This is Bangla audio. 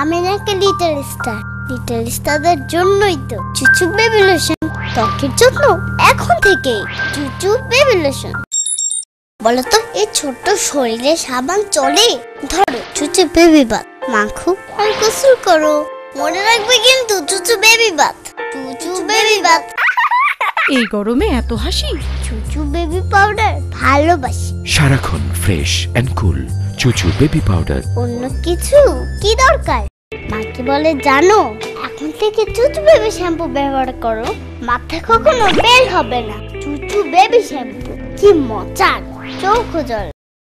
আমি নাকি লিটল স্টারদের জন্যই তো চুচু বেবি লোশন, ত্বকের জন্য এখন থেকেই চুচু বেবি লোশন। বলো তো এই ছোট্ট শরীরে সাবান চলে? ধরো চুচু বেবি বাথ, মাখো আর গোসল করো। মনে রাখবে কিন্তু Chuchu baby bath, Chuchu baby bath. এই গরমে এত হাসি? চুচু বেবি পাউডার ভালোবাসি। সারাক্ষণ ফ্রেশ এন্ড কুল চুচু বেবি পাউডার। অন্য কিছু কি দরকার? মা কি বলে জানো? এখন থেকে চুচু বেবি শ্যাম্পু ব্যবহার করো, মাথা কখনো বের হবে না। চুচু বেবি শ্যাম্পু কি মজার, চোখ জল।